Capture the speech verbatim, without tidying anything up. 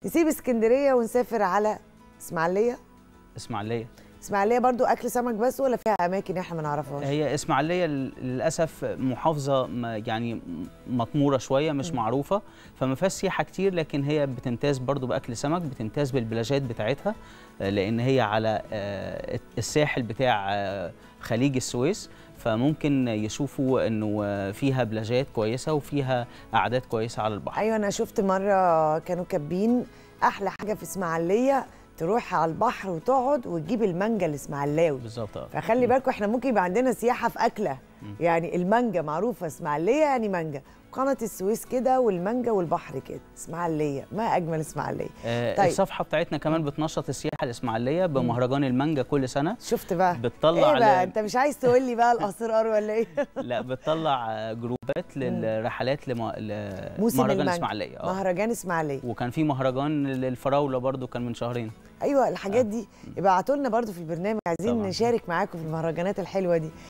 نسيب اسكندريه ونسافر على اسماعيليه. اسماعيليه اسماعيليه برضو اكل سمك بس ولا فيها اماكن احنا ما نعرفهاش؟ هي اسماعيليه للاسف محافظه يعني مطموره شويه، مش م. معروفه، فما فيهاش سياحه كتير، لكن هي بتمتاز برضو باكل سمك، بتمتاز بالبلاجات بتاعتها لان هي على الساحل بتاع خليج السويس، فممكن يشوفوا انه فيها بلاجات كويسه وفيها قعدات كويسه على البحر. ايوه انا شفت مره كانوا كاتبين احلى حاجه في اسماعيليه تروح على البحر وتقعد وتجيب المانجا الاسماعيلاوي. بالظبط. فخلي بالكم احنا ممكن يبقى عندنا سياحه في اكله، يعني المانجا معروفه اسماعيليه يعني مانجا، قناه السويس كده والمانجا والبحر كده، اسماعيليه ما اجمل اسماعيليه. آه طيب. الصفحه بتاعتنا كمان بتنشط السياحه الاسماعيليه بمهرجان المانجا كل سنه. شفت بقى بتطلع ايه بقى ل... انت مش عايز تقول لي بقى الاسرار ولا ايه؟ لا بتطلع جروبات للرحلات لم... لمهرجان الاسماعيليه. اه مهرجان اسماعيليه، وكان في مهرجان للفراوله برضو كان من شهرين. ايوه الحاجات آه. دي ابعتوا لنا برضو في البرنامج، عايزين طبعا. نشارك معاكم في المهرجانات الحلوه دي.